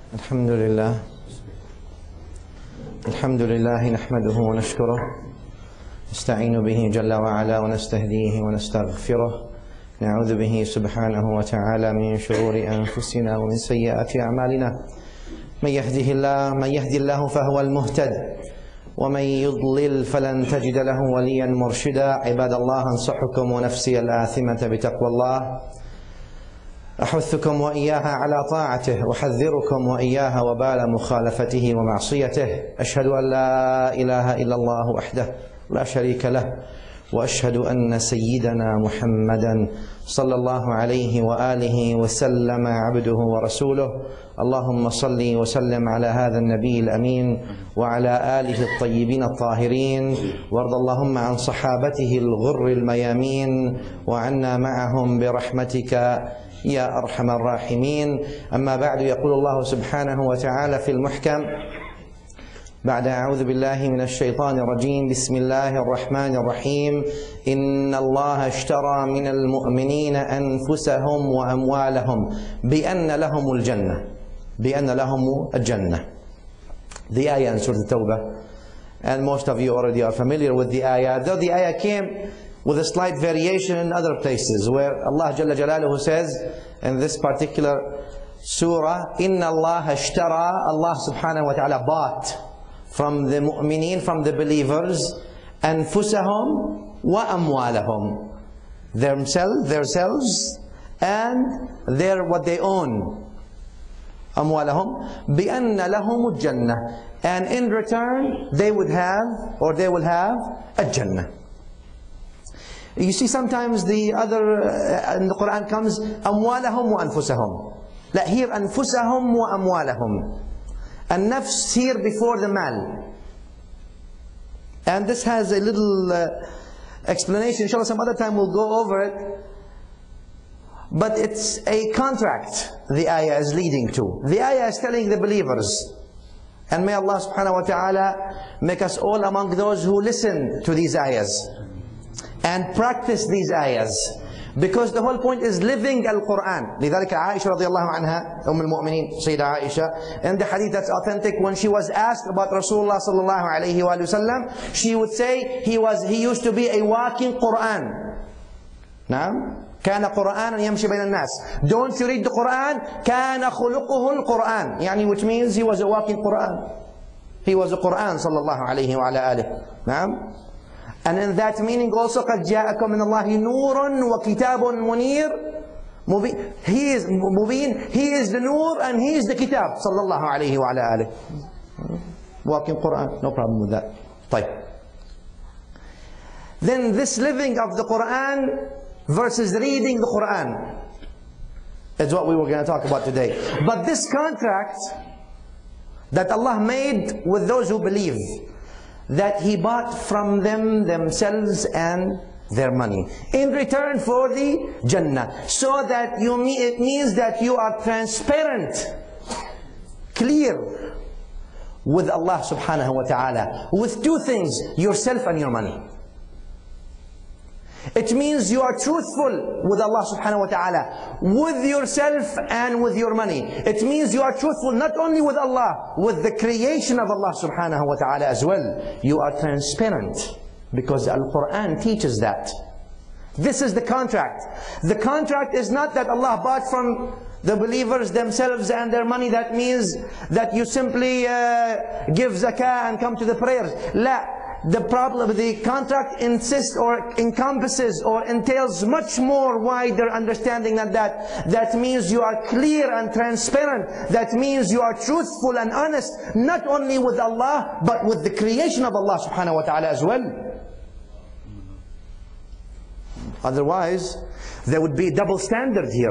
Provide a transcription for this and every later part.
الحمد لله نحمده ونشكره، نستعين به جل وعلا ونستهديه ونستغفره، نعوذ به سبحانه وتعالى من شرور أنفسنا ومن سيئات أعمالنا. من يهده الله فهو المهتد، ومن يضلل فلن تجد له وليا مرشدا. عباد الله، أنصحكم ونفسي الآثمة بتقوى الله، أحثكم وإياها على طاعته، أحذركم وإياها وبال مخالفته ومعصيته. أشهد أن لا إله إلا الله وحده لا شريك له، وأشهد أن سيدنا محمدا صلى الله عليه وآله وسلم عبده ورسوله. اللهم صل وسلم على هذا النبي الأمين وعلى آله الطيبين الطاهرين، وارض اللهم عن صحابته الغر الميامين وعنا معهم برحمتك يا أرحم الراحمين. أما بعد، يقول الله سبحانه وتعالى في المحكم بعد أعوذ بالله من الشيطان الرجيم: بسم الله الرحمن الرحيم. إن الله اشترى من المؤمنين أنفسهم وأموالهم بأن لهم الجنة. بأن لهم الجنة. The ayah in Surah At-Tawbah, and most of you already are familiar with the ayah, though the ayah came with a slight variation in other places, where Allah Jalla Jalaluhu says in this particular surah, Inna Allah ashtara, Allah subhanahu wa ta'ala bought from the mu'mineen, from the believers, anfusahum wa amwalahum, themselves and what they own. Amwalahum bi'anna lahum al-jannah, and in return they will have a jannah. You see, sometimes the other in the Quran comes amwalahum wa anfusahum. Like here, anfusahum wa amwalahum. And nafs here before the mal. And this has a little explanation. Inshallah, some other time we'll go over it. But it's a contract the ayah is leading to. The ayah is telling the believers. And may Allah subhanahu wa ta'ala make us all among those who listen to these ayahs and practice these ayahs, because the whole point is living Al-Quran. لذلك عائشة رضي الله عنها, المؤمنين سيدة عائشة, in the hadith that's authentic, when she was asked about Rasulullah sallallahu alayhi wa sallam, she would say he used to be a walking Quran. نعم. كان قرآنا يمشي بين الناس. Don't you read the Quran? كان خلقه القرآن. يعني which means he was a walking Quran. He was a Quran sallallahu alayhi wa alihi. نعم. And in that meaning also, قد جاءكم من الله نور وكتاب منير. He is مبين, he is the nur and he is the kitab sallallahu alayhi wa alihi. Walking Quran, no problem with that. طيب. Then this living of the Quran versus reading the Quran is what we were going to talk about today. But this contract that Allah made with those who believe, that He bought from them themselves and their money in return for the Jannah, so that it means that you are transparent, clear with Allah subhanahu wa ta'ala with two things: yourself and your money. It means you are truthful with Allah subhanahu wa ta'ala, with yourself and with your money. It means you are truthful not only with Allah, with the creation of Allah subhanahu wa ta'ala as well. You are transparent, because Al-Quran teaches that. This is the contract. The contract is not that Allah bought from the believers themselves and their money. That means that you simply give zakah and come to the prayers. La. The contract insists or encompasses or entails much more wider understanding than that. That means you are clear and transparent. That means you are truthful and honest, not only with Allah, but with the creation of Allah subhanahu wa ta'ala as well. Otherwise, there would be a double standard here.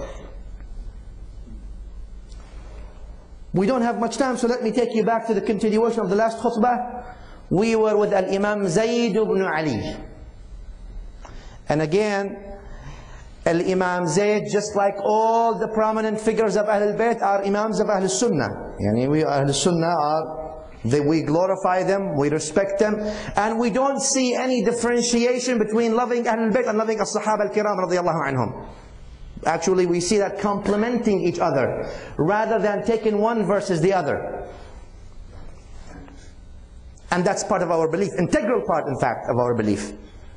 We don't have much time, so let me take you back to the continuation of the last khutbah. We were with Al-Imam Zayd ibn Ali. And again, Al-Imam Zayd, just like all the prominent figures of Ahlul Bayt, are Imams of Ahlul Sunnah. Yani we Ahlul Sunnah we glorify them, we respect them, and we don't see any differentiation between loving Ahlul Bayt and loving As-Sahaba Al-Kiram radiyallahu anhum. Actually, we see that complementing each other rather than taking one versus the other. And that's part of our belief, integral part, in fact, of our belief.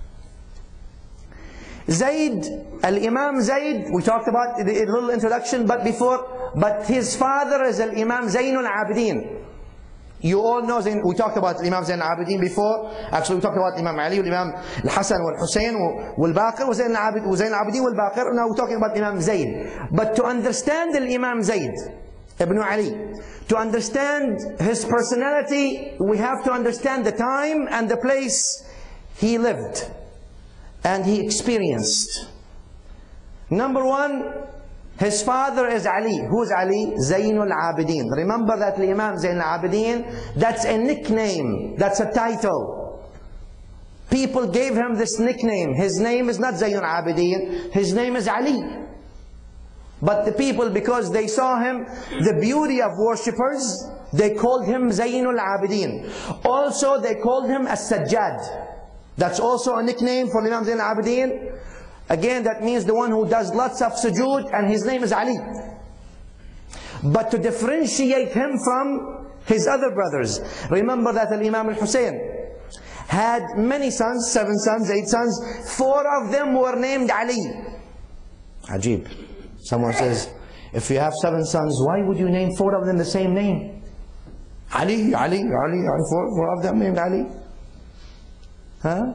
Zayd, Al-Imam Zayd, we talked about a little introduction, but his father is Al-Imam Zaynul Abidin. You all know, we talked about Imam Zayn al-Abidin before. Actually, we talked about Imam Ali, Imam al-Hasan, wal-Hussein, wal-Baqir, wa Zayn al-Abidin, wal-Baqir. Now we're talking about Imam Zayd. But to understand Imam Zayd ibn Ali, to understand his personality, we have to understand the time and the place he lived and he experienced. Number one, his father is Ali. Who's Ali? Zaynul Abidin. Remember that Imam Zayn al-Abidin, that's a nickname, that's a title. People gave him this nickname. His name is not Zaynul Abidin, his name is Ali. But the people, because they saw him, the beauty of worshippers, they called him Zaynul Abidin. Also, they called him As-Sajjad. That's also a nickname for Imam Zayn al-Abidin. Again, that means the one who does lots of sujood, and his name is Ali. But to differentiate him from his other brothers, remember that Imam al-Hussein had many sons, 7 sons, 8 sons. 4 of them were named Ali. Ajib. Someone says, if you have 7 sons, why would you name 4 of them the same name? Ali, 4 of them named Ali. Huh?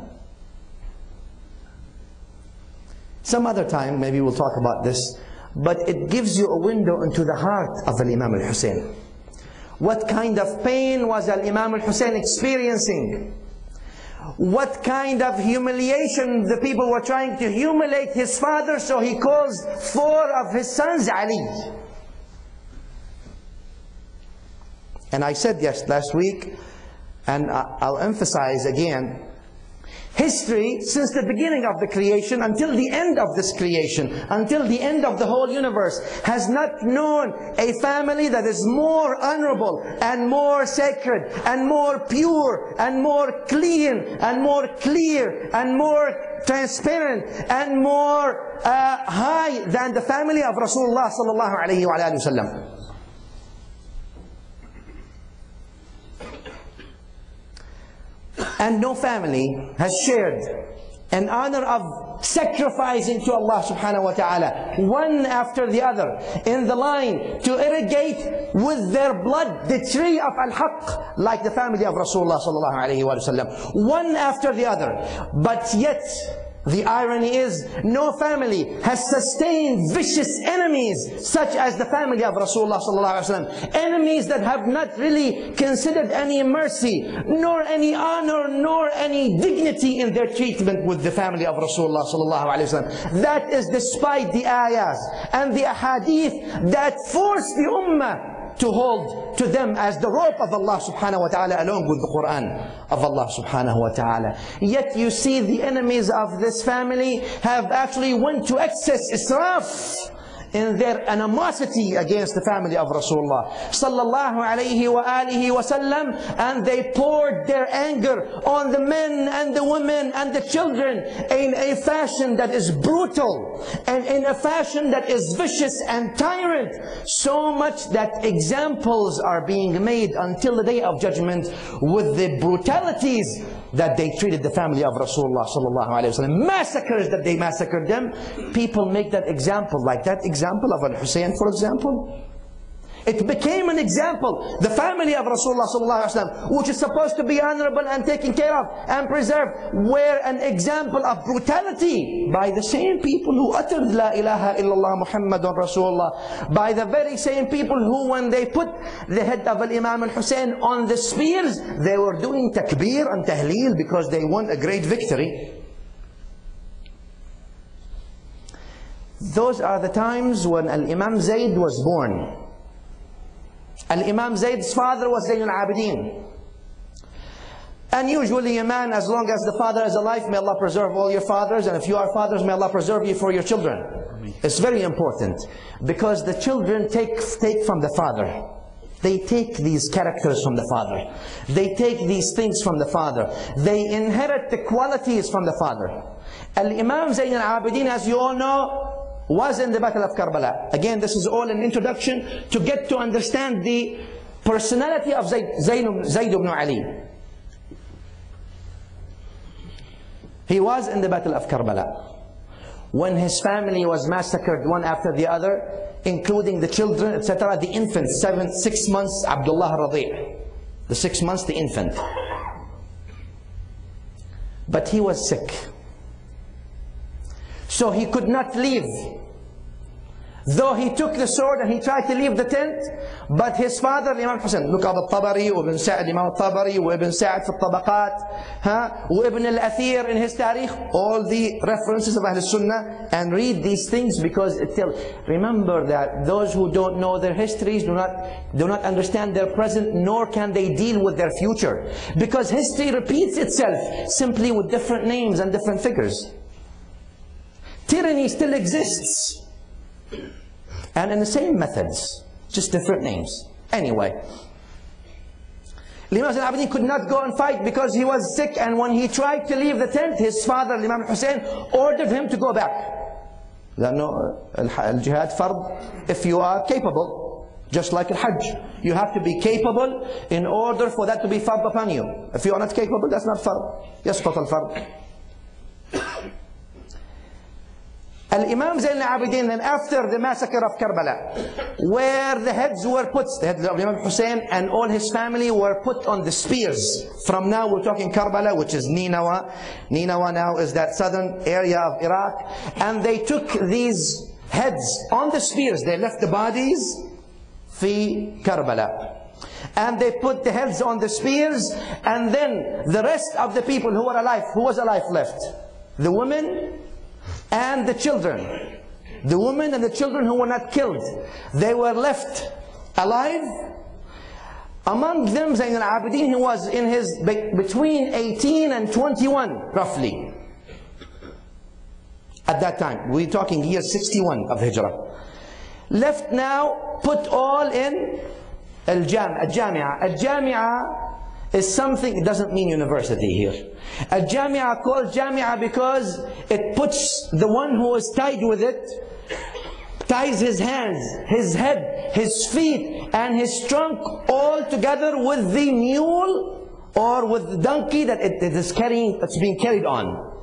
Some other time, maybe we'll talk about this, but it gives you a window into the heart of Imam al-Hussein. What kind of pain was Imam al-Hussein experiencing? What kind of humiliation the people were trying to humiliate his father, so he calls 4 of his sons Ali. And I said last week, and I'll emphasize again, history, since the beginning of the creation until the end of this creation, until the end of the whole universe, has not known a family that is more honorable and more sacred and more pure and more clean and more clear and more transparent and more high than the family of Rasulullah sallallahu alayhi wa sallam. And no family has shared an honor of sacrificing to Allah subhanahu wa ta'ala, one after the other, in the line to irrigate with their blood the tree of al-haq, like the family of Rasulullah sallallahu alayhi wa sallam, one after the other. But yet, the irony is, no family has sustained vicious enemies such as the family of Rasulullah sallallahu alaihi wasallam. Enemies that have not really considered any mercy, nor any honor, nor any dignity in their treatment with the family of Rasulullah sallallahu alaihi wasallam. That is despite the ayahs and the ahadith that force the ummah to hold to them as the rope of Allah subhanahu wa ta'ala, along with the Quran of Allah subhanahu wa ta'ala. Yet you see the enemies of this family have actually went to excess, israf, in their animosity against the family of Rasulullah sallallahu alayhi wa alihi wa sallam, and they poured their anger on the men and the women and the children in a fashion that is brutal and in a fashion that is vicious and tyrant, so much that examples are being made until the day of judgment with the brutalities that they treated the family of Rasulullah sallallahu alayhi wa sallam. Massacres that they massacred them. People make that example, like that example of Al-Hussein, for example. It became an example. The family of Rasulullah sallallahu alaihi wasallam, which is supposed to be honorable and taken care of and preserved, were an example of brutality by the same people who uttered La ilaha illallah Muhammadun Rasulullah, by the very same people who, when they put the head of Imam al-Hussein on the spears, they were doing takbir and tahleel because they won a great victory. Those are the times when Al-Imam Zayd was born. Al-Imam Zayd's father was Zayn al-Abidin. And usually a man, as long as the father is alive, may Allah preserve all your fathers, and if you are fathers, may Allah preserve you for your children. It's very important, because the children take from the father. They take these characters from the father. They take these things from the father. They inherit the qualities from the father. Al-Imam Zayn al-Abidin, as you all know, was in the Battle of Karbala. Again, this is all an introduction to get to understand the personality of Zayd ibn Ali. He was in the Battle of Karbala when his family was massacred one after the other, including the children, etc. The infant, 6 months, Abdullah al-Radi'. The 6 months, the infant. But he was sick. So he could not leave. Though he took the sword and he tried to leave the tent, but his father, Imam Hussein, look at al-Tabari, Ibn Sa'd, Imam al-Tabari, Ibn Sa'd fi al-Tabaqat, Ibn al-Athir in his Tarikh, all the references of Ahl Sunnah, and read these things because it tells. Remember that those who don't know their histories do not understand their present, nor can they deal with their future. Because history repeats itself, simply with different names and different figures. Tyranny still exists. And in the same methods, just different names. Anyway, Imam Zayn al-Abidin could not go and fight because he was sick, and when he tried to leave the tent, his father, Imam Hussein, ordered him to go back. لأنه الجهاد فرض if you are capable, just like al-Hajj. You have to be capable in order for that to be fard upon you. If you are not capable, that's not fard. يسقط الفرض. Imam Zayn al-Abidin, then after the massacre of Karbala, where the heads were put, the head of Imam Hussein and all his family were put on the spears. From now we're talking Karbala, which is Ninawa. Ninawa now is that southern area of Iraq. And they took these heads on the spears. They left the bodies fi Karbala. And they put the heads on the spears, and then the rest of the people who were alive, who was alive left? The women and the children. The women and the children who were not killed, they were left alive. Among them Zayn al-Abidin, who was in his between 18 and 21 roughly at that time. We're talking year 61 of Hijrah. Left now, put all in al-Jami'ah. Al-Jami'ah is something, it doesn't mean university here. Al-Jami'ah called Jami'ah because it puts the one who is tied with it, ties his hands, his head, his feet and his trunk all together with the mule or with the donkey that it is carrying, it's being carried on.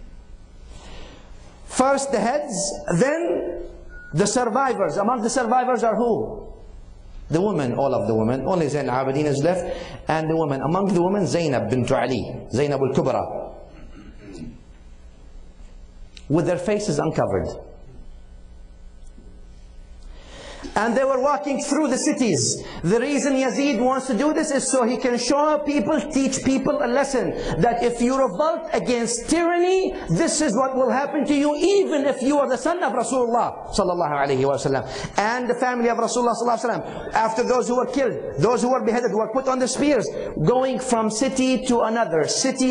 First the heads, then the survivors. Among the survivors are who? The women, all of the women. Only Zayn al-Abidin is left, and the women. Among the women, Zainab bint Ali, Zainab al-Kubra, with their faces uncovered. And they were walking through the cities. The reason Yazid wants to do this is so he can show people, teach people a lesson, that if you revolt against tyranny, this is what will happen to you, even if you are the son of Rasulullah sallallahu alaihi wasallam and the family of Rasulullah sallallahu alaihi wasallam. After those who were killed, those who were beheaded, were put on the spears, going from city to another,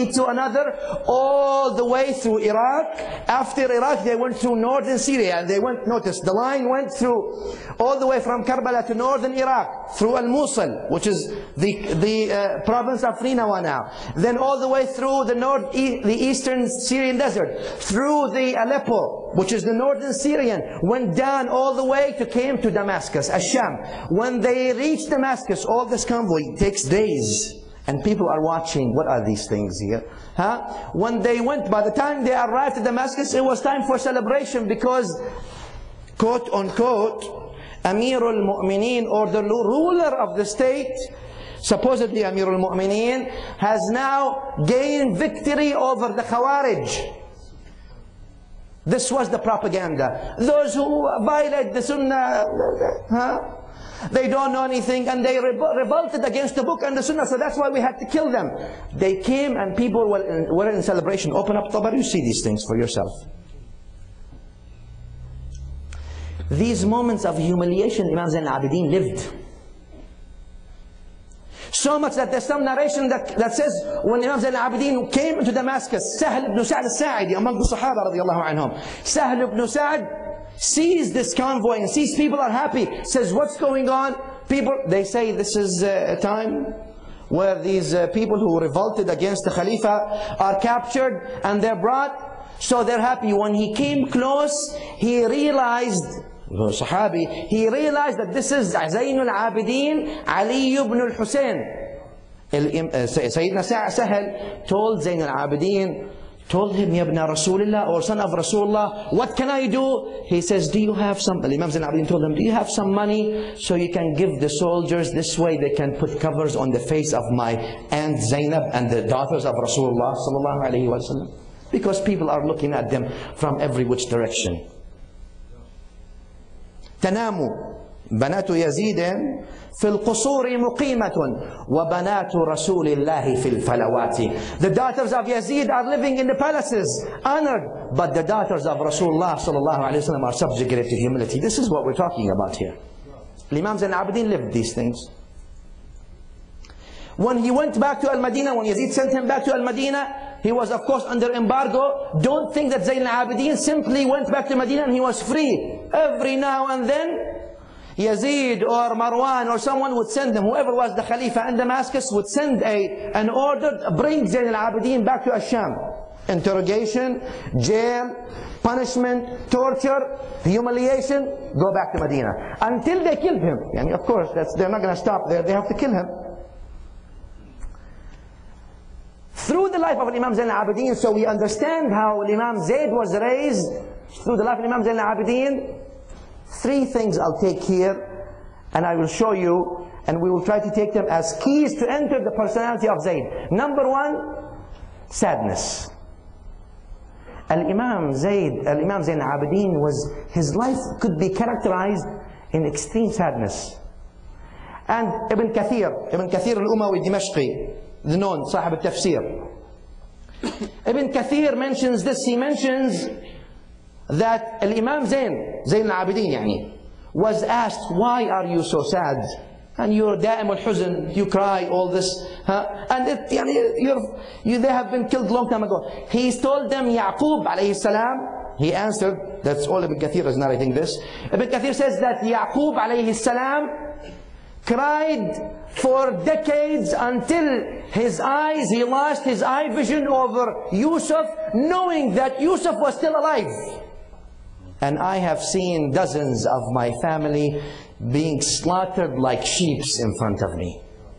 all the way through Iraq. After Iraq, they went through northern Syria, and they went, notice, the line went through all the way from Karbala to northern Iraq, through Al-Mosul, which is the province of Ninawa now. Then all the way through the eastern Syrian desert, through the Aleppo, which is the northern Syrian, went down all the way came to Damascus, Ash-Sham. When they reached Damascus, all this convoy takes days. And people are watching, what are these things here? When they went, by the time they arrived at Damascus, it was time for celebration because, quote unquote, Amirul Mu'mineen, or the ruler of the state, supposedly Amirul Mu'mineen, has now gained victory over the Khawarij. This was the propaganda. Those who violate the Sunnah, they don't know anything, and they revolted against the book and the Sunnah, so that's why we had to kill them. They came and people were in celebration. Open up Tabari, you see these things for yourself. These moments of humiliation Imam Zayn al-Abidin lived. So much that there's some narration that says when Imam Zayn al-Abidin came into Damascus, Sahl ibn Sa'd al-Sa'idi, among the Sahaba radiallahu anhum, Sahl ibn Sa'd sees this convoy and sees people are happy, says, what's going on? People, they say this is a time where these people who revolted against the Khalifa are captured and they're brought. So they're happy. When he came close, he realized, Sahabi, he realized that this is Zayn al-Abidin, Ali ibn al-Hussein. Sayyidina Sahel told Zayn al-Abidin, told him, Ya ibn Rasulullah, or son of Rasulullah, what can I do? He says, do you have some, Imam Zayn al-Abidin told him, do you have some money so you can give the soldiers, this way they can put covers on the face of my aunt Zainab and the daughters of Rasulullah sallallahu alayhi wa sallam. Because people are looking at them from every which direction. تنام بنات يزيد في القصور مقيمة وبنات رسول الله في الفلوات. The daughters of Yazid are living in the palaces, honored, but the daughters of Rasulullah sallallahu alayhi wa sallam are subjugated to humility. This is what we're talking about here. Imam Zayn al-Abidin lived these things. When he went back to Al-Madinah, when Yazid sent him back to Al-Madinah, he was of course under embargo. Don't think that Zayn al-Abidin simply went back to Medina and he was free. Every now and then, Yazid or Marwan or someone would send him, whoever was the Khalifa in Damascus would send an order, bring Zayn al-Abidin back to Asham. Interrogation, jail, punishment, torture, humiliation, go back to Medina. Until they killed him. And of course, they're not going to stop there, they have to kill him. Through the life of Imam Zayn al-Abidin, so we understand how Imam Zayd was raised through the life of Imam Zayn al-Abidin. Three things I'll take here and I will show you, and we will try to take them as keys to enter the personality of Zayd. Number one, sadness. Al-Imam Zayn al-Abidin his life could be characterized in extreme sadness. And Ibn Kathir al-Umawi Dimashqi, the known Sahib al-Tafsir, Ibn Kathir mentions this. He mentions that Imam Zayn al-Abidin was asked, why are you so sad? And you're da'im al-huzn, you cry, all this. And they have been killed long time ago. He's told them, Yaqub alayhi salam, he answered, that's all Ibn Kathir is narrating this. Ibn Kathir says that Yaqub alayhi salam cried for decades until he lost his eye vision over Yusuf, knowing that Yusuf was still alive. And I have seen dozens of my family being slaughtered like sheep in front of me.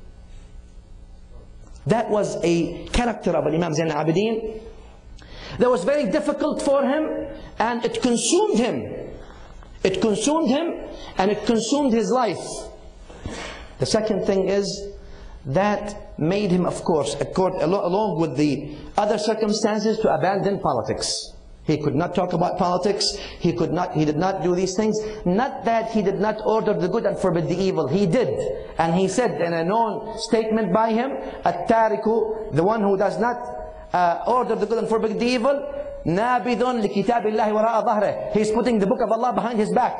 That was a character of Imam Zayn al-Abidin that was very difficult for him, and it consumed him. It consumed him and it consumed his life. The second thing is that made him, of course, along with the other circumstances, to abandon politics. He could not talk about politics. He did not do these things. Not that he did not order the good and forbid the evil. He did. And he said in a known statement by him, At-Tariku, the one who does not order the good and forbid the evil, Nabidun li kitabillahi wara'a dhahre. He's putting the book of Allah behind his back.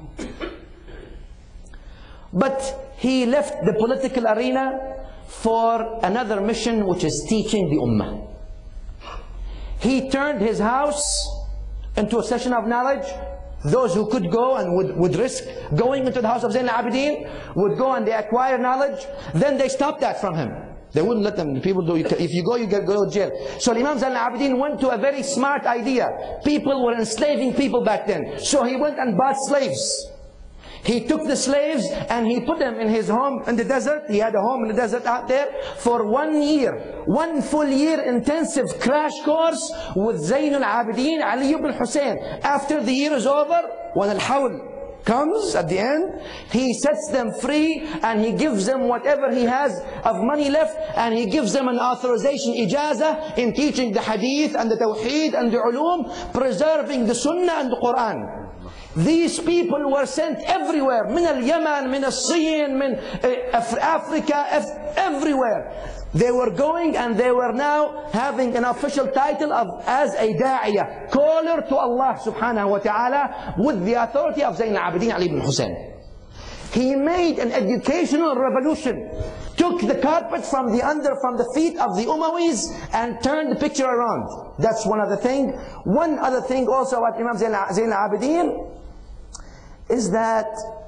But he left the political arena for another mission, which is teaching the ummah. He turned his house into a session of knowledge. Those who could go and would risk going into the house of Zayn al-Abidin would go and they acquire knowledge. Then they stopped that from him. They wouldn't let them. People do. If you go, you go to jail. So Imam Zayn al-Abidin went to a very smart idea. People were enslaving people back then. So he went and bought slaves. He took the slaves and he put them in his home in the desert. He had a home in the desert out there for 1 year. 1 full year intensive crash course with Zayn al-Abidin, Ali ibn Hussein. After the year is over, when al-Hawl comes at the end, he sets them free and he gives them whatever he has of money left, and he gives them an authorization, ijazah, in teaching the hadith and the tawheed and the ulum, preserving the sunnah and the Quran. These people were sent everywhere, min al-Yaman, min al-Sin, min Africa, everywhere. They were going and they were now having an official title as a da'iyah, caller to Allah subhanahu wa ta'ala, with the authority of Zayn al-Abidin Ali ibn Hussein. He made an educational revolution, took the carpet from the feet of the Umayyas and turned the picture around. That's one other thing. One other thing also about Imam Zayn al-Abidin is that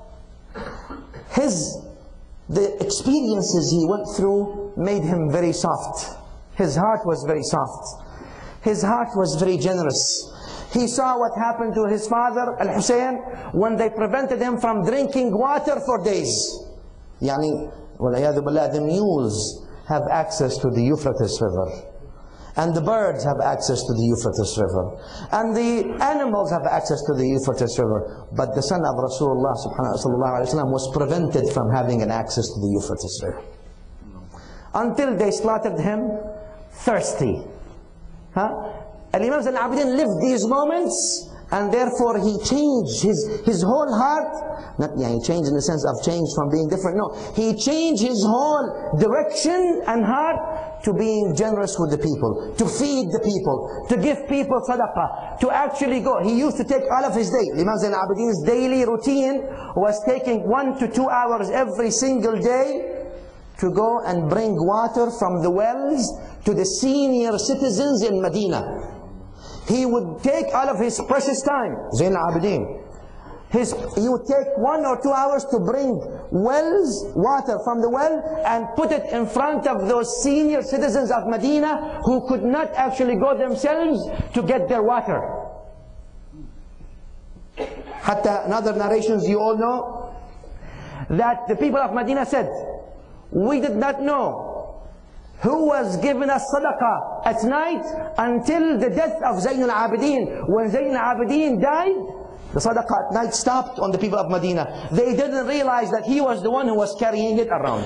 the experiences he went through made him very soft. His heart was very soft. His heart was very generous. He saw what happened to his father, Al-Hussein, when they prevented him from drinking water for days. Yani, وَالْعِيَاذُ بِاللَّهِ, the mules have access to the Euphrates River. And the birds have access to the Euphrates River. And the animals have access to the Euphrates River. But the son of Rasulullah sallallahu alaihi wasallam was prevented from having an access to the Euphrates River. Until they slaughtered him thirsty. Al-Imam Zayn al-Abidin lived these moments, and therefore he changed his whole heart. Not he changed in the sense of changed from being different. No, he changed his whole direction and heart to being generous with the people, to feed the people, to give people sadaqah, to actually go. He used to take all of his day. Imam Zayn al-Abidin's daily routine was taking 1 to 2 hours every single day to go and bring water from the wells to the senior citizens in Medina. He would take all of his precious time, Zayn al-Abidin. He would take 1 or 2 hours to bring water from the well and put it in front of those senior citizens of Medina who could not actually go themselves to get their water. Hatta in other narrations you all know that the people of Medina said, we did not know who was giving us sadaqah at night until the death of Zayn al-Abidin. When Zayn al-Abidin died, the sadaqah at night stopped on the people of Medina. They didn't realize that he was the one who was carrying it around.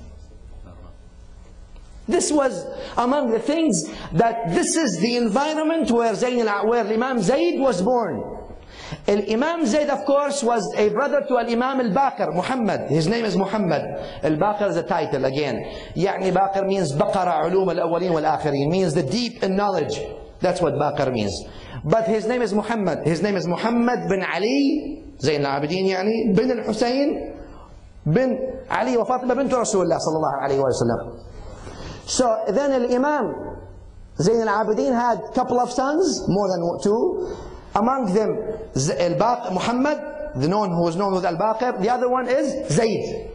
This was among the things that this is the environment where Imam Zayd was born. Imam Zayd, of course, was a brother to Imam al-Baqir, Muhammad. His name is Muhammad. Al-Baqir is a title again. يعني Baqir means Baqara علوم الأولين والآخرين, means the deep in knowledge. That's what Baqir means. But his name is Muhammad. His name is Muhammad bin Ali Zayn al-Abidin, يعني bin al-Husayn bin Ali wa Fatima bint Rasulullah sallallahu alayhi wa sallam. So then Imam Zayn al-Abidin had a couple of sons, more than 2. Among them Muhammad, the one who was known as Al-Baqir. The other one is Zayd.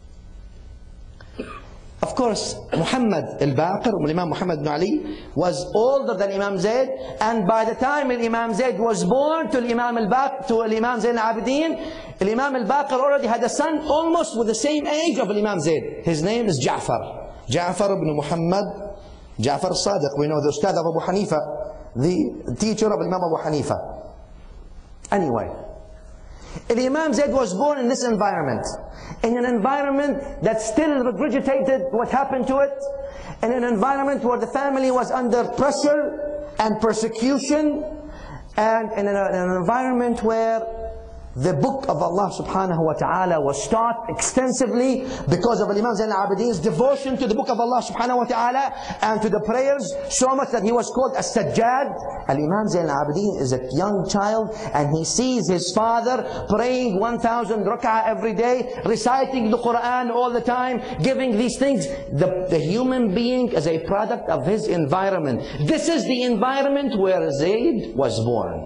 Of course, Muhammad al-Baqir, Imam Muhammad bin Ali, was older than Imam Zayd, and by the time Imam Zayd was born to Imam Zayn al-Abidin, Imam al-Baqir already had a son almost with the same age of Imam Zayd. His name is Ja'far. Ja'far ibn Muhammad, Ja'far al-Sadiq. We know the Ustad of Abu Hanifa, the teacher of Imam Abu Hanifa. Anyway, Imam Zayd was born in this environment, in an environment that still regurgitated what happened to it, in an environment where the family was under pressure and persecution, and in an environment where the book of Allah subhanahu wa ta'ala was taught extensively because of Imam Zayn al-Abidin's devotion to the book of Allah subhanahu wa ta'ala and to the prayers, so much that he was called As-Sajjad. Imam Zayn al-Abidin is a young child, and he sees his father praying 1,000 rak'ah every day, reciting the Quran all the time, giving these things. The human being is a product of his environment. This is the environment where Zayd was born.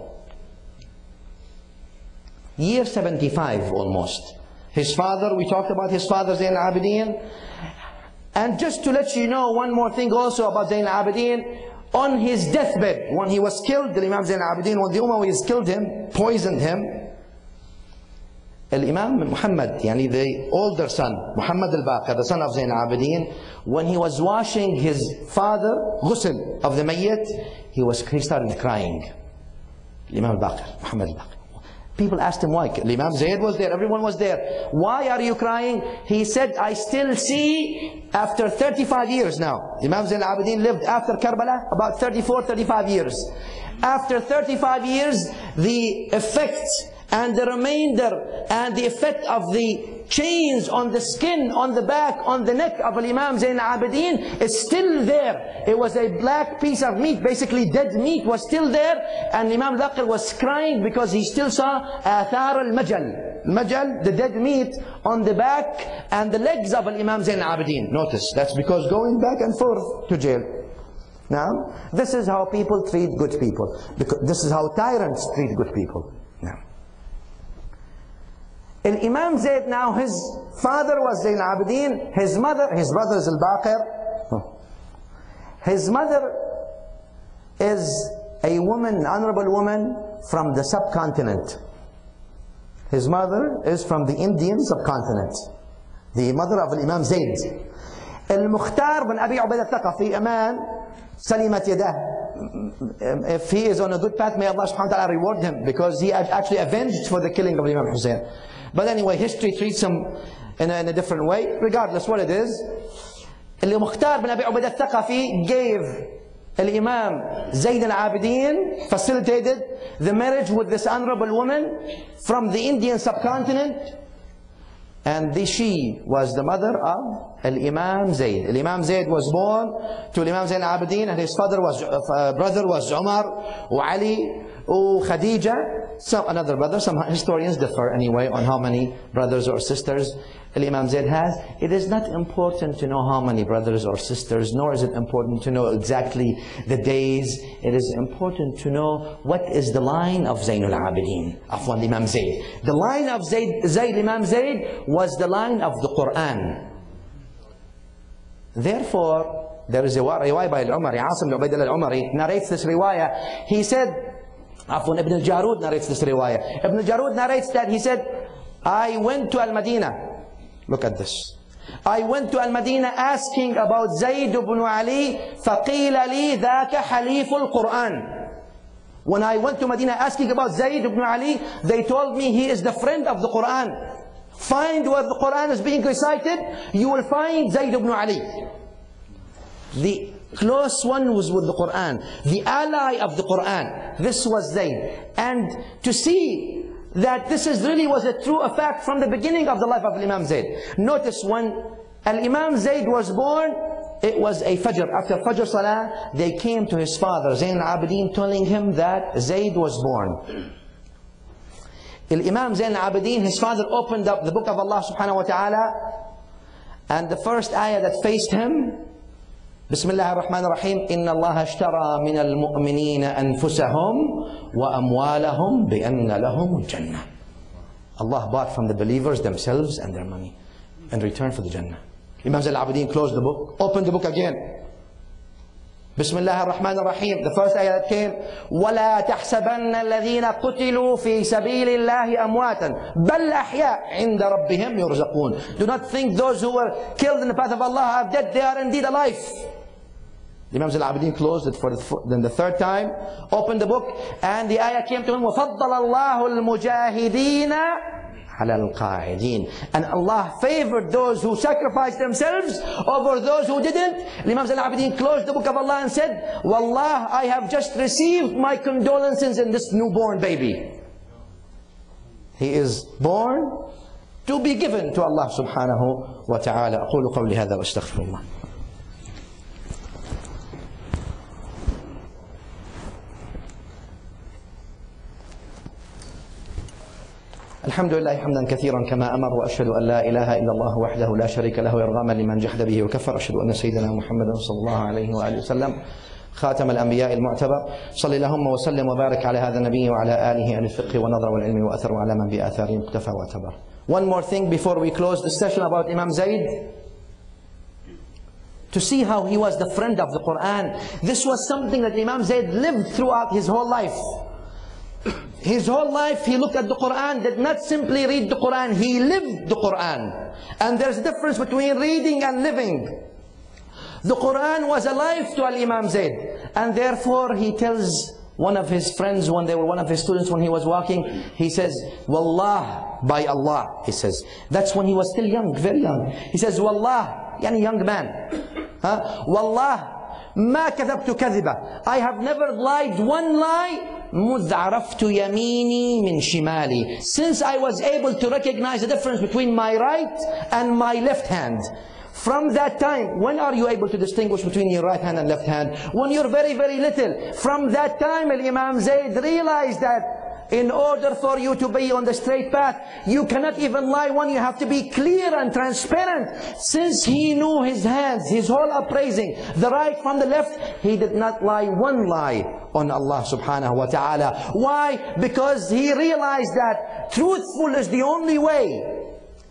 Year 75 almost. His father, we talked about his father Zayn al-Abidin. And just to let you know one more thing also about Zayn al-Abidin, on his deathbed, when he was killed, the Imam Zayn al-Abidin, when the Umayyads killed him, poisoned him, Imam Muhammad, yani the older son, Muhammad al-Baqir, the son of Zayn al-Abidin, when he was washing his father, ghusl of the mayyit, he started crying. Imam al-Baqir, Muhammad al-Baqir. People asked him why. Imam Zayd was there, everyone was there. Why are you crying? He said, I still see, after 35 years now. Imam Zayn al-Abidin lived after Karbala about 34, 35 years. After 35 years, the effect and the remainder and the effect of the chains on the skin, on the back, on the neck of Imam Zayn al-Abidin is still there. It was a black piece of meat, basically dead meat was still there, and Imam al-Baqir was crying because he still saw athar al-majal. Majal, the dead meat on the back and the legs of Imam Zayn al-Abidin. Notice, that's because going back and forth to jail. Now, this is how people treat good people. This is how tyrants treat good people. Now, Imam Zayd now, his father was Zayn al-Abidin, his brother is al-Baqir. His mother is a woman, an honorable woman from the subcontinent. His mother is from the Indian subcontinent. The mother of Imam Zayd. Al-Mukhtar bin Abi Ubaidah al-Thaqafi, a man, Salimat Yadah. If he is on a good path, may Allah subhanahu wa ta'ala reward him, because he actually avenged for the killing of Imam Hussein. But anyway, history treats him in a different way. Regardless what it is, Al-Mukhtar bin Abi Ubaidah al-Thaqafi gave Al-Imam Zayd al-Abidin, facilitated the marriage with this honorable woman from the Indian subcontinent, and she was the mother of Al-Imam Zayd. Al-Imam Zayd was born to Al-Imam Zayd al-Abidin, and his brother was Umar, Ali, Khadija. Another brother. Some historians differ anyway on how many brothers or sisters Al-Imam Zayd has. It is not important to know how many brothers or sisters, nor is it important to know exactly the days. It is important to know what is the line of Zayn al-Abidin, of Imam Zayd. The line of Imam Zayd was the line of the Quran. Therefore, there is a riwayah by Al-Umari, Asim bin Ubaidillah al-Umari narrates this riwayah. He said, Ibn al-Jarud narrates this riwayah. Ibn al-Jarud narrates that he said, I went to Al-Madinah. Look at this. I went to Al-Madinah asking about Zayd ibn Ali, فَقِيلَ لِي ذَاكَ حَلِيفُ الْقُرْآنِ. When I went to Medina asking about Zayd ibn Ali, they told me he is the friend of the Quran. Find where the Quran is being recited, you will find Zayd ibn Ali. The close one was with the Quran, the ally of the Quran. This was Zayd. And to see that this really was a fact from the beginning of the life of Imam Zayd. Notice when Imam Zayd was born, it was a Fajr. After Fajr Salah, they came to his father, Zayn al-Abidin, telling him that Zayd was born. Imam Zayn al-Abidin, his father opened up the book of Allah subhanahu wa ta'ala, and the first ayah that faced him, Bismillah ar-Rahman ar-Rahim, إِنَّ اللَّهَ اشْتَرَى مِنَ الْمُؤْمِنِينَ أَنفُسَهُمْ وَأَمْوَالَهُمْ بِأَنَّ لَهُمُ الْجَنَّةِ. Allah bought from the believers themselves and their money in return for the Jannah. Imam Zayn al-Abidin closed the book, opened the book again. Bismillah ar-Rahman ar-Rahim, the first ayah that came, وَلَا تَحْسَبَنَّ الَّذِينَ قُتِلُوا فِي سَبِيلِ اللَّهِ أَمْوَاتًا بَلْ أَحْيَاءٌ عِنْدَ رَبِّهِمْ يُرْزَقُونَ. Do not think those who were killed in the path of Allah are dead, they are indeed alive. Imam Zayn al-Abidin closed it for then the third time, opened the book, and the ayah came to him, وَفَضَّلَ اللَّهُ الْمُجَاهِدِينَ عَلَى الْقَاعِدِينَ. And Allah favored those who sacrificed themselves over those who didn't. Imam Zayn al-Abidin closed the book of Allah and said, Wallah, I have just received my condolences in this newborn baby. He is born to be given to Allah subhanahu wa ta'ala. أقول قولي هذا وأستغفر الله. الحمد لله حمدا كثيرا كما أمر، وأشهد أن لا إله إلا الله وحده لا شريك له إرغاما لمن جحد به وكفر. أشهد أن سيدنا محمدا صلى الله عليه وآله وسلم خاتم الأنبياء المعتبر. صل اللهم وسلم وبارك على هذا النبي وعلى آله أهل الفقه والنظر والعلم وأثر على من بآثارهم اقتفى واعتبر. One more thing before we close the session about Imam Zayd. To see how he was the friend of the Quran. This was something that Imam Zayd lived throughout his whole life. His whole life he looked at the Quran, did not simply read the Quran, he lived the Quran. And there's a difference between reading and living. The Quran was alive to Imam Zayd, and therefore he tells one of his friends, when they were one of his students, when he was walking, he says, Wallah, by Allah, he says. That's when he was still young, very young. He says, Wallah, yani young man. Wallah, ما كذبت كذبة. I have never lied one lie. مذ عرفت يميني من شمالي. Since I was able to recognize the difference between my right and my left hand. From that time, when are you able to distinguish between your right hand and left hand? When you're very, very little. From that time, Imam Zayd realized that in order for you to be on the straight path, you cannot even lie one, you have to be clear and transparent. Since he knew his hands, his whole appraising, the right from the left, he did not lie one lie on Allah subhanahu wa ta'ala. Why? Because he realized that truthful is the only way.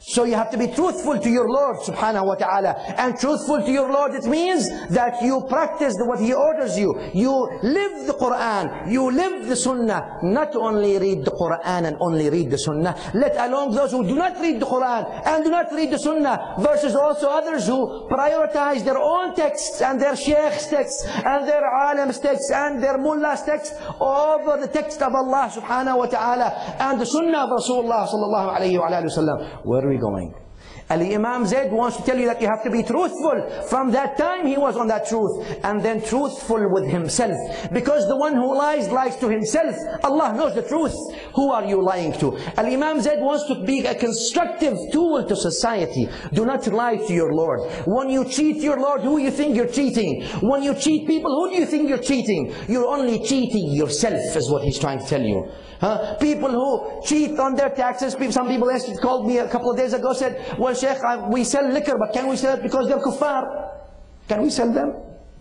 So you have to be truthful to your Lord subhanahu wa ta'ala. And truthful to your Lord, it means that you practice what He orders you. You live the Quran. You live the Sunnah. Not only read the Quran and only read the Sunnah. Let alone those who do not read the Quran and do not read the Sunnah. Versus also others who prioritize their own texts and their sheikh's texts and their alim's texts and their mullah's texts over the text of Allah subhanahu wa ta'ala and the Sunnah of Rasulullah sallallahu alayhi wa sallam. Where are we going? Al-Imam Zayd wants to tell you that you have to be truthful. From that time he was on that truth. And then truthful with himself. Because the one who lies, lies to himself. Allah knows the truth. Who are you lying to? Al-Imam Zayd wants to be a constructive tool to society. Do not lie to your Lord. When you cheat your Lord, who do you think you're cheating? When you cheat people, who do you think you're cheating? You're only cheating yourself, is what he's trying to tell you. People who cheat on their taxes. Some people called me a couple of days ago, said, well, Sheikh, we sell liquor, but can we sell it because they're kuffar? Can we sell them?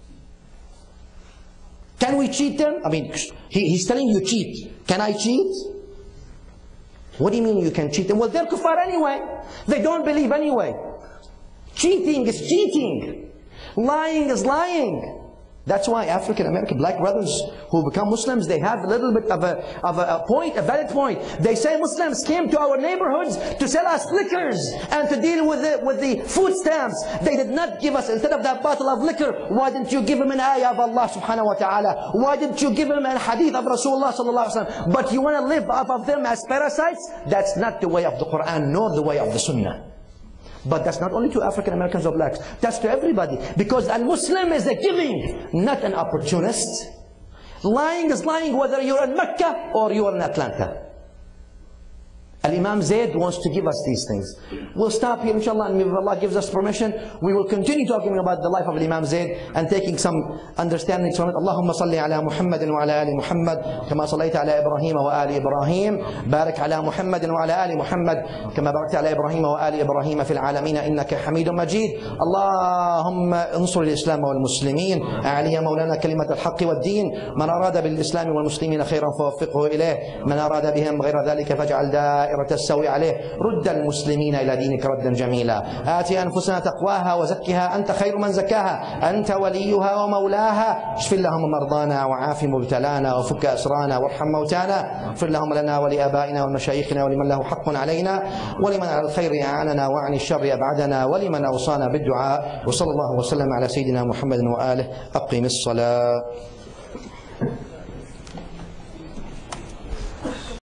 Can we cheat them? I mean, he's telling you cheat. Can I cheat? What do you mean you can cheat them? Well, they're kuffar anyway. They don't believe anyway. Cheating is cheating. Lying is lying. That's why African American black brothers who become Muslims, they have a little bit of a point, a valid point. They say Muslims came to our neighborhoods to sell us liquors and to deal with the food stamps. They did not give us, instead of that bottle of liquor, why didn't you give them an ayah of Allah subhanahu wa ta'ala? Why didn't you give them a hadith of Rasulullah sallallahu alaihi wasallam? But you want to live off of them as parasites? That's not the way of the Quran, nor the way of the Sunnah. But that's not only to African Americans or blacks. That's to everybody. Because a Muslim is a giving, not an opportunist. Lying is lying whether you're in Mecca or you're in Atlanta. Al-Imam Zayd wants to give us these things. We'll stop here inshallah, and if Allah gives us permission, we will continue talking about the life of Imam Zayd and taking some understandings from it. Allahumma salli ala Muhammadin wa ala ali Muhammad kama sallaita ala Ibrahim wa ali Ibrahim. Barik ala Muhammadin wa ala ali Muhammad kama barakta ala Ibrahim wa ali Ibrahim fil alamin innaka Hamidun Majid. Allahumma ansur al-Islam wal Muslimin. A'liya mawlana kalimat al-haqq wal din. Man arada bil Islam wal Muslimin khayran fawaffiqhu ilayh. Man arada bihim ghayra dhalika faj'al da'iratan تستوي عليه. رد المسلمين إلى دينك ردا جميلا. آت أنفسنا تقواها وزكها أنت خير من زكاها أنت وليها ومولاها. اشف اللهم مرضانا وعاف مبتلانا وفك أسرانا وارحم موتانا. اغفر اللهم لنا ولآبائنا ومشايخنا ولمن له حق علينا ولمن على الخير أعاننا وعن الشر أبعدنا ولمن أوصانا بالدعاء. وصلى الله وسلم على سيدنا محمد وآله. أقم الصلاة.